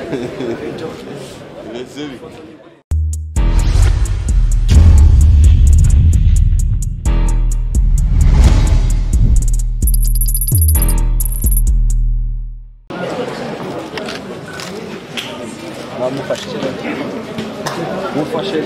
bimeze bite mufashe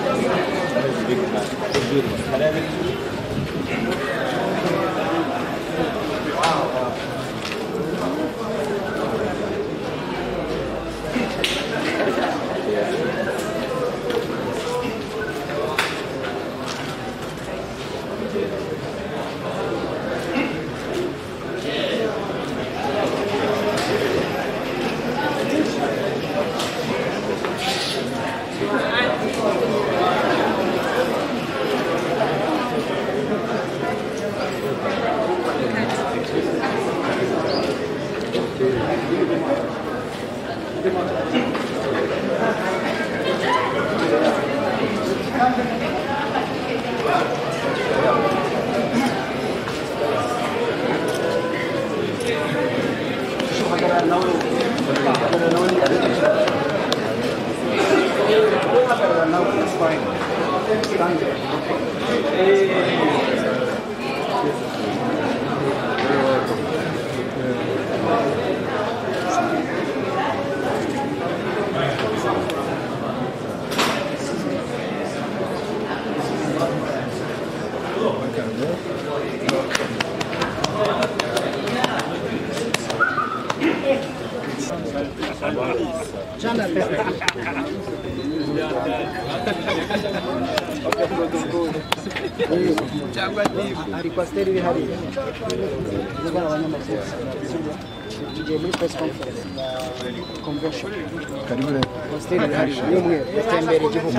hari pasiteri iri hariya n'abana abanyamakuru tugiye muri press conference convention pasiteri iri hariya y'umweru yatembera igihugu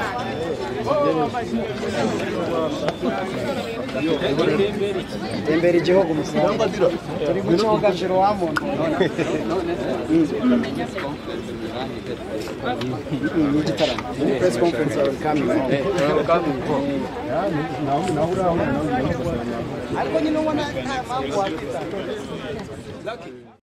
tembera igihugu musaza turi gucoga jiro wa muntu ni igitaramo muri press conference are coming home ariko nyine ubona nta mpamvu wakita